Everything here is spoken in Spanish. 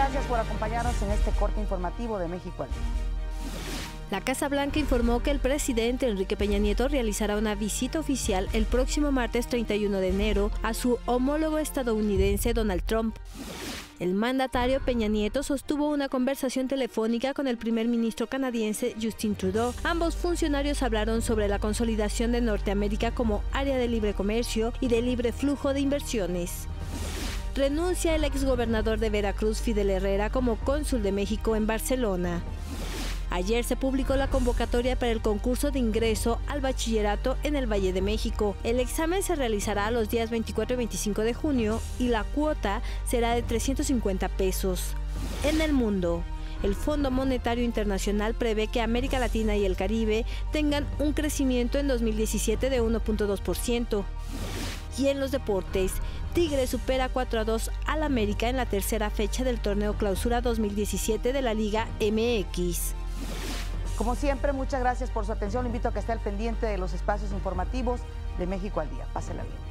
gracias por acompañarnos en este corte informativo de México al Día. La Casa Blanca informó que el presidente Enrique Peña Nieto realizará una visita oficial el próximo martes 31 de enero a su homólogo estadounidense Donald Trump. El mandatario Peña Nieto sostuvo una conversación telefónica con el primer ministro canadiense Justin Trudeau. Ambos funcionarios hablaron sobre la consolidación de Norteamérica como área de libre comercio y de libre flujo de inversiones. Renuncia el exgobernador de Veracruz, Fidel Herrera, como cónsul de México en Barcelona. Ayer se publicó la convocatoria para el concurso de ingreso al bachillerato en el Valle de México. El examen se realizará los días 24 y 25 de junio y la cuota será de 350 pesos. En el mundo, el Fondo Monetario Internacional prevé que América Latina y el Caribe tengan un crecimiento en 2017 de 1.2%. Y en los deportes, Tigres supera 4-2 al América en la tercera fecha del torneo Clausura 2017 de la Liga MX. Como siempre, muchas gracias por su atención. Lo invito a que esté al pendiente de los espacios informativos de México al Día. Pásela bien.